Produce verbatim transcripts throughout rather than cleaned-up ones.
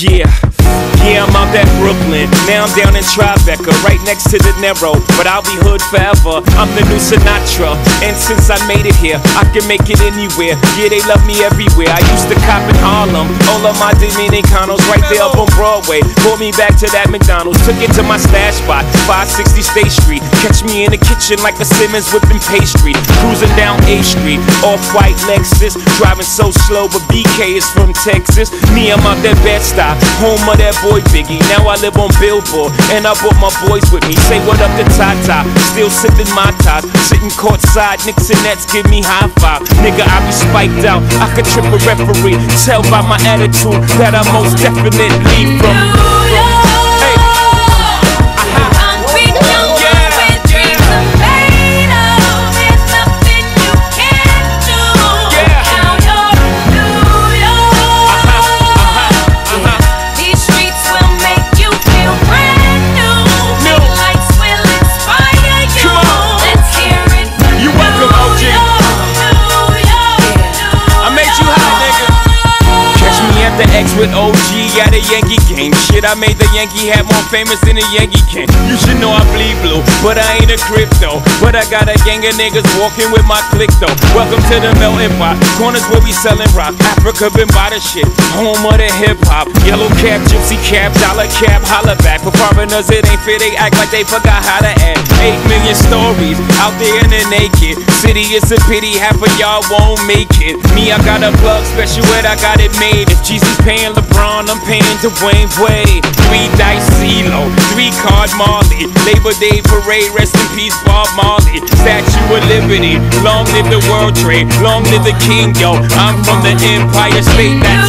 Yeah, yeah, I'm out at Brooklyn. Now I'm down in Tribeca, right next to the Narrow. But I'll be hood forever. I'm the new Sinatra. And since I made it here, I can make it anywhere. Yeah, they love me everywhere. I used to cop in Harlem. All of my Dominicanos right there up on Broadway. Pulled me back to that McDonald's. Took it to my stash spot, five sixty State Street. Catch me in the kitchen like a Simmons whipping pastry. Cruising down A Street, off-white Lexus. Driving so slow, but B K is from Texas. Me, I'm out that Bed-Stuy, home of that boy Biggie. Now I live on Billboard, and I brought my boys with me. Say what up to Tata, still sipping my ties. Sitting courtside, Knicks and Nets give me high five. Nigga, I be spiked out, I could trip a referee. Tell by my attitude that I most definitely from. Hey. The X with O G at a Yankee game. Shit, I made the Yankee hat more famous than a Yankee can. You should know I bleed blue, but I ain't a crypto. But I got a gang of niggas walking with my click though. Welcome to the melting pot. Corners where we selling rock. Africa been by the shit. Home of the hip hop. Yellow cap, gypsy cap, dollar cap, holla back. For foreigners it ain't fair, they act like they forgot how to act. Eight million stories out there in the naked city. It's a pity half of y'all won't make it. Me, I got a plug special ed, I got it made. If Jesus paying LeBron, I'm paying Dwayne Wade. Three dice CeeLo, three card Marley. Labor Day parade, rest in peace Bob Marley. Statue of Liberty, long live the World Trade, long live the King, yo. I'm from the Empire State. That's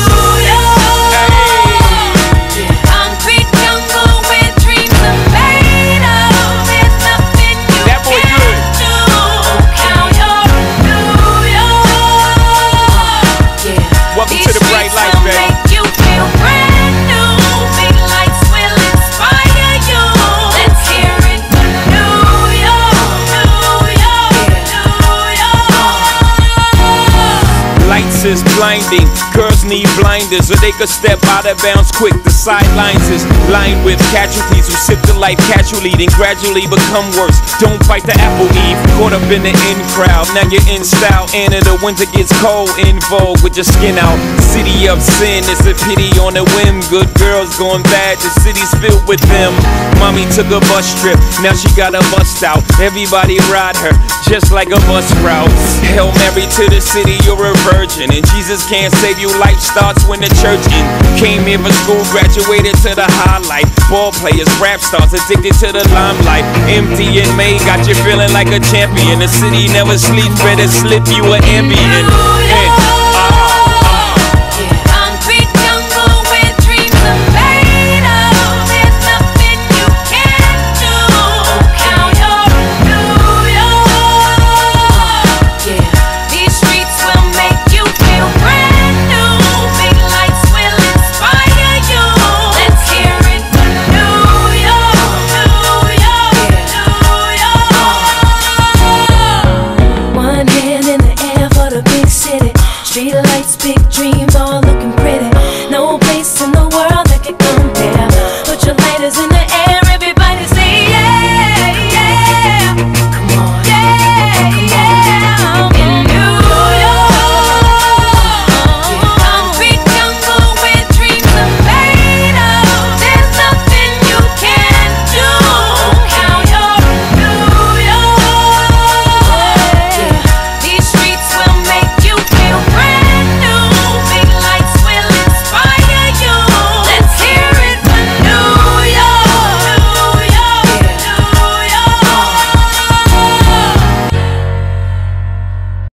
is blinding. Girls need blinders so they could step out of bounds quick. The sidelines is lined with casualties who sip the life casually, then gradually become worse. Don't bite the apple, Eve. Caught up in the in crowd, now you're in style. And in the winter gets cold, in vogue with your skin out. City of sin, it's a pity on a whim. Good girls going bad, the city's filled with them. Mommy took a bus trip, now she got a bust out. Everybody ride her, just like a bus route. Hail Mary to the city, you're a virgin. And Jesus can't save you, life starts when the church in. Came here for school, graduated to the highlight. Ball players, rap stars, addicted to the limelight. Empty in May, got you feeling like a champion. The city never sleeps, better slip you an ambient.